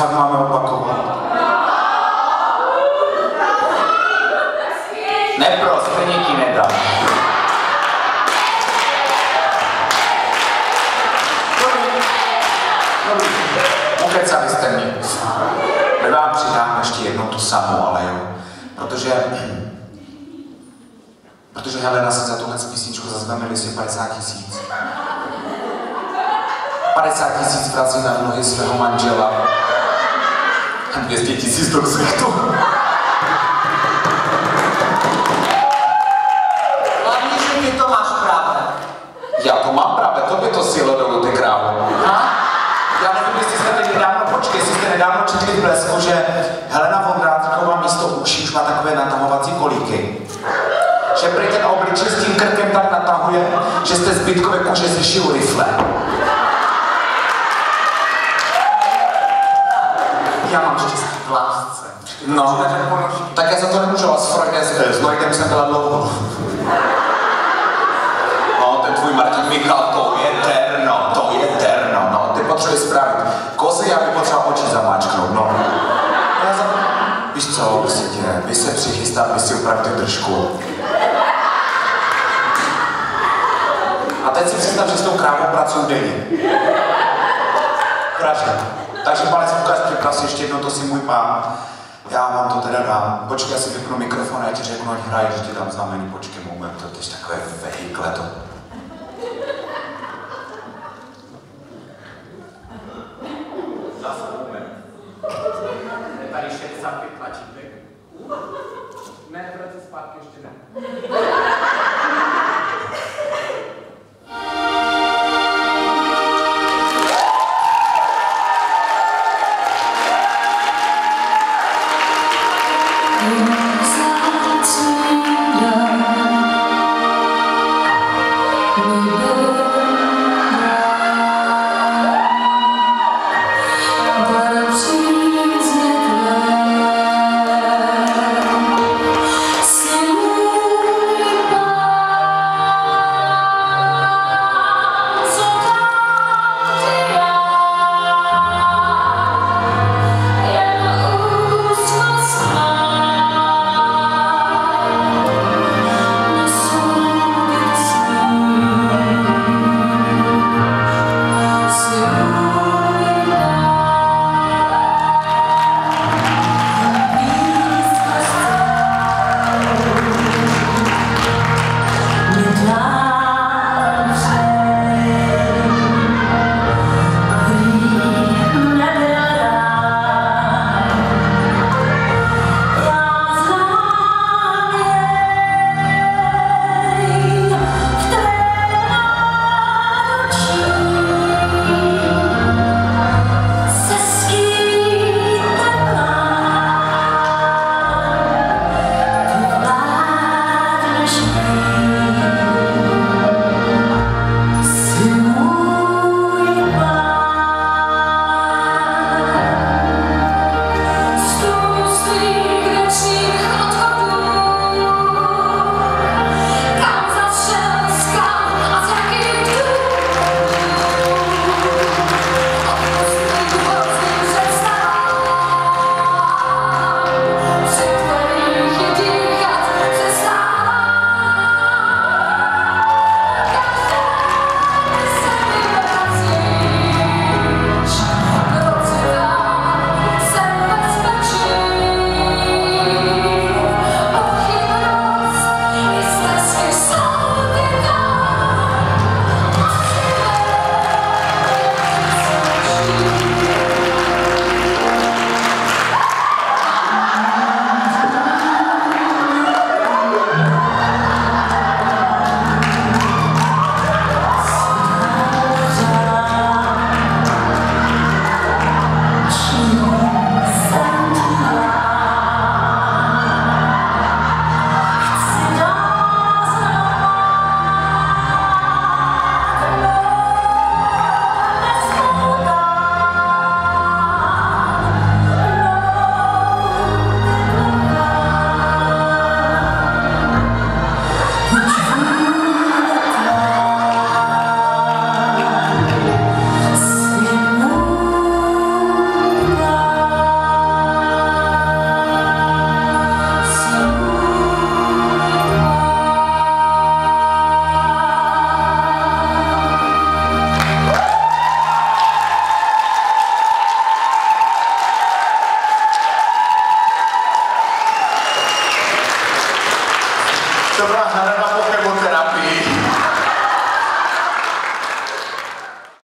fakt máme opakovat. Neprost, peníky nedám. Ukecali jste mě. My vám přidáme ještě jednou tu samou, ale jo. Protože Helena si za tuhle písničku zazveme listy 50 000. 50 000 vrací na nohy svého manžela. 200 000 do ksichtu. Hlavně, že ty to máš právě. Já to mám právě, to by to sjelo dolů, ty krávo. Já nevím, jestli jste teď nedávno četli v Blesku, že Helena Vondráčková místo uší už má takové natahovací kolíky. Že prý ten obličej s tím krkem tak natahuje, že jste zbytkové kůže zešil rifle. Já mám štěstí v lásce. No, tak já za to nemůžu, a s Lloydem jsem byla dlouho. No, ten tvůj Martin Michal, to je terno, no, ty potřebuješ spravit kozy, já bych potřeboval oči zamáčknout, no. Víš co, prostě vy se přichystat, vy si upravíte držku. A teď si představ, že s tou krávou pracuju denně. Praže. Takže palec Lukáš, připrav si ještě jednou, to si můj pán. Já vám to teda dám. Počkej, já si vypnu mikrofon a já ti řeknu, ať hraješ, že ti dám znamení. Počkej, moment, to je takové vehikle to. Zase moment. Je tady 65 tlačítek. Ne, vrať se zpátky, ještě ne. Můj To byla Helena